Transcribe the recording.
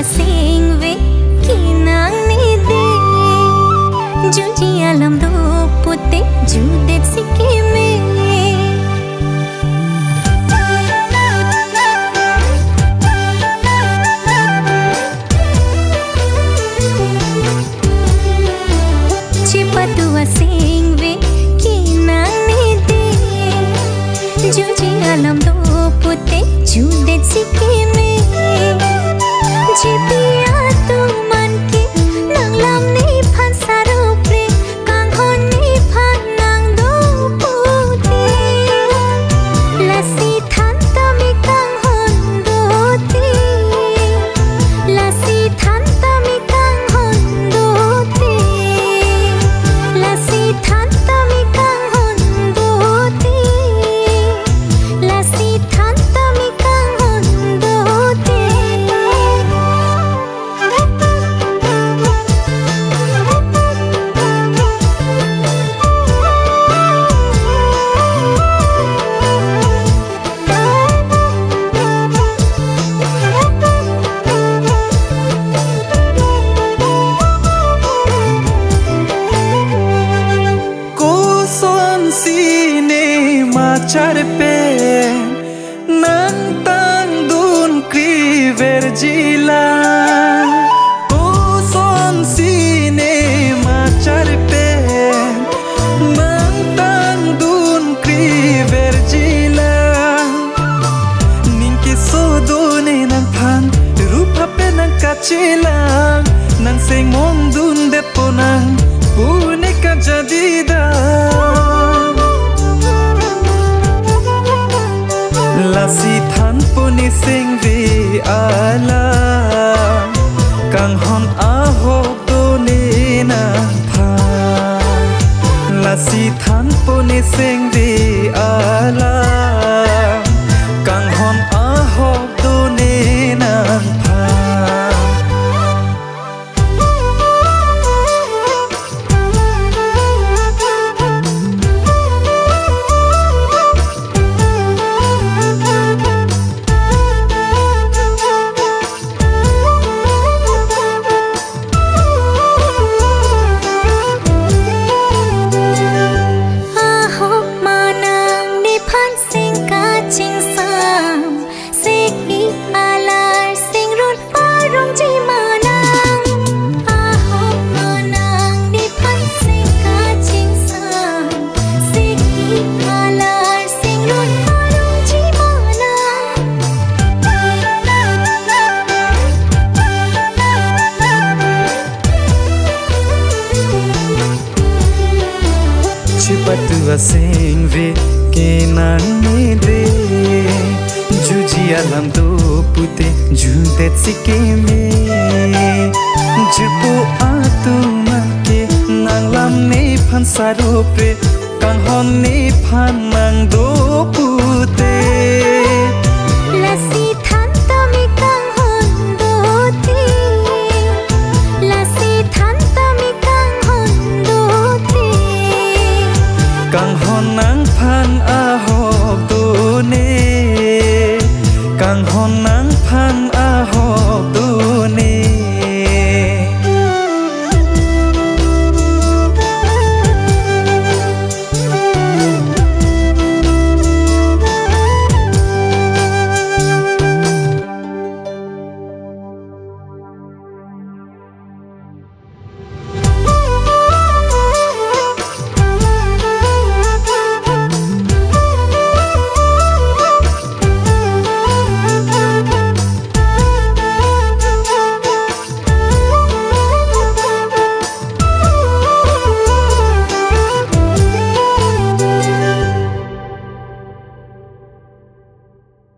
sing ve kinang ni de juji alam do putte judet sikime chipatua sing ve kinang ni de juji alam do putte judet sikime Chipia tu man ki nang lam ni phan saro pre kang hon ni phan nang do puti lasi than ta mi kang hon do ti lasi than ta mi kang hon do ti lasi than ta mi kang hon do ti lasi than ta mi kang hon do ti char pe nang tang dun kri vergila o son sine ma char pe nang tang dun kri vergila ninke so do ne nang phan rupa pe nang kachila nang seng mong dun de po nang pune ka jadida Lasi than puni sing vi ala kang hon a ho do ni na pha Lasi than puni sing vi ala kang hon a ho do ni na pha Chipatua sing ve kinang ni de juji alam do pute judet sikime jupu atu man ke nang lam ni phan saro pre kang hon ni phan nang do